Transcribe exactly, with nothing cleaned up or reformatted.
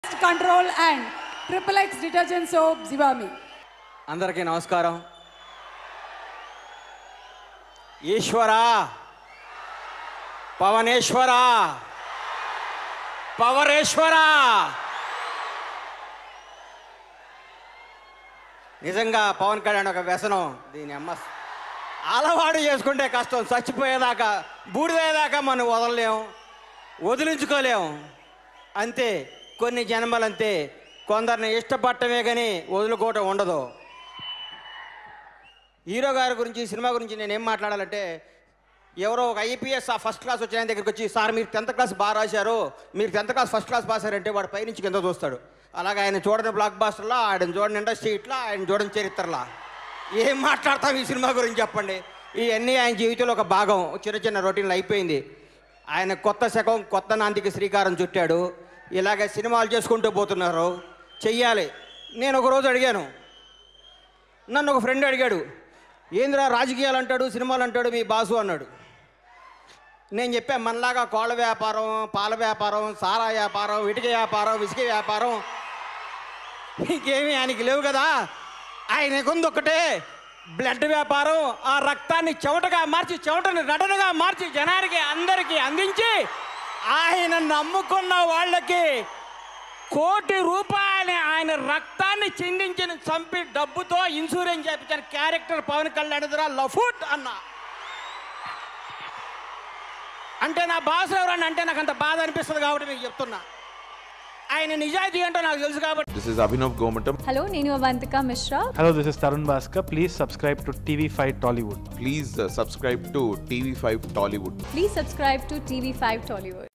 Control and Triple X detergent soap Zivami. అందరికీ నమస్కారం. ఈశ్వరా, పవనేశ్వరా, పవరేశ్వరా. నిజంగా పవన్ కళ్యాణ్ ఒక వ్యసనం. దీని అమ్మ అలవాటు చేసుకుంటే కష్టం. చచ్చిపోయేదాకా బూడిదేదాకా మనం వదలలేం, వదిలించుకోలేం. అంతే, కొన్ని జన్మలంతే. కొందరిని ఇష్టపడటమే కానీ వదులుకోవటం ఉండదు. హీరో గారి గురించి, సినిమా గురించి నేనేం మాట్లాడాలంటే, ఎవరో ఒక ఐపీఎస్ ఆ ఫస్ట్ క్లాస్ వచ్చిన ఆయన దగ్గరికి వచ్చి, సార్ మీరు టెన్త్ క్లాస్ బాగా రాశారు, మీరు tenth class first class pass అయ్యారంటే వాడు పైనుంచి కింద చూస్తాడు. అలాగే ఆయన చూడని బ్లాక్ బాస్టర్లా, ఆయన చూడని ఇండస్ట్రీ ఇట్లా, ఆయన చూడని చరిత్రలా. ఏం మాట్లాడతాం ఈ సినిమా గురించి చెప్పండి. ఇవన్నీ ఆయన జీవితంలో ఒక భాగం. చిన్న చిన్న రొటీన్లు అయిపోయింది. ఆయన కొత్త శకం, కొత్త నాందికి శ్రీకారం చుట్టాడు. ఇలాగే సినిమాలు చేసుకుంటూ పోతున్నారు. చెయ్యాలి. నేను ఒకరోజు అడిగాను, నన్ను ఒక ఫ్రెండ్ అడిగాడు, ఏంద్రా రాజకీయాలు అంటాడు, సినిమాలు అంటాడు మీ బాసు అన్నాడు. నేను చెప్పాను, మనలాగా కోళ్ళ వ్యాపారం, పాల వ్యాపారం, సారా వ్యాపారం, ఇటుక వ్యాపారం, విసిక వ్యాపారం ఇంకేమీ ఆయనకి లేవు కదా. ఆయనకుంది ఒకటే బ్లడ్ వ్యాపారం. ఆ రక్తాన్ని చెమటగా మార్చి, చెమటని నటనగా మార్చి జనానికి అందరికీ అందించి ఆయన నమ్ముకున్న వాళ్ళకి కోటి రూపాయలని ఆయన రక్తాన్ని చిందించిన చంపి డబ్బుతో ఇన్సూరెన్స్ చేయించిన క్యారెక్టర్ పవన్ కళ్యాణ్ ద్వారా లఫుట్ అన్న. అంటే నా బాస్ ఎవరన్నా అంటే నాకు అంత బాధ అనిపిస్తుంది కాబట్టి మీకు చెప్తున్నా. ఆయన నిజాయితీ ఏంటో నాకు తెలుసు కాబట్టి. This is Abhinav Gomatam. Hello, Nenu Avantika Mishra. Hello, this is Tarun Bhaskar. Please subscribe to T V five Tollywood. Please uh, subscribe to T V five Tollywood. Please subscribe to T V five Tollywood.